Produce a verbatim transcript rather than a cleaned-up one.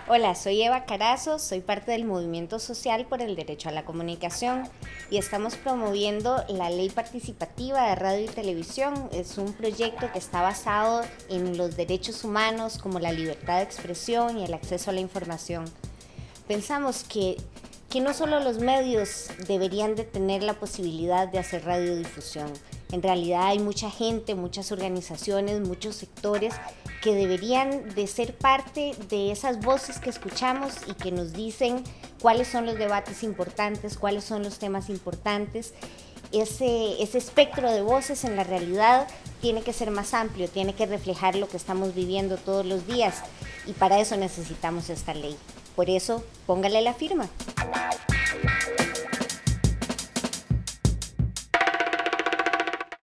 Hola, soy Eva Carazo, soy parte del Movimiento Social por el Derecho a la Comunicación y estamos promoviendo la Ley Participativa de Radio y Televisión. Es un proyecto que está basado en los derechos humanos como la libertad de expresión y el acceso a la información. Pensamos que, que no solo los medios deberían de tener la posibilidad de hacer radiodifusión. En realidad hay mucha gente, muchas organizaciones, muchos sectores que deberían de ser parte de esas voces que escuchamos y que nos dicen cuáles son los debates importantes, cuáles son los temas importantes. Ese, ese espectro de voces en la realidad tiene que ser más amplio, tiene que reflejar lo que estamos viviendo todos los días y para eso necesitamos esta ley. Por eso, póngale la firma.